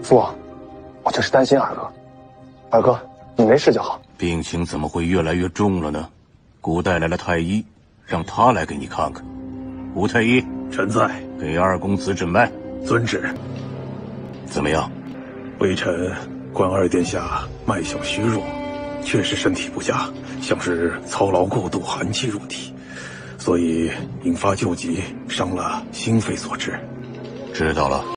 父王，我就是担心二哥。二哥，你没事就好。 病情怎么会越来越重了呢？古带来了太医，让他来给你看看。吴太医， 臣在。 给二公子诊脉。 遵旨。 怎么样？ 微臣观二殿下脉象虚弱，确实身体不佳，像是操劳过度，寒气入体，所以引发旧疾，伤了心肺所致。 知道了。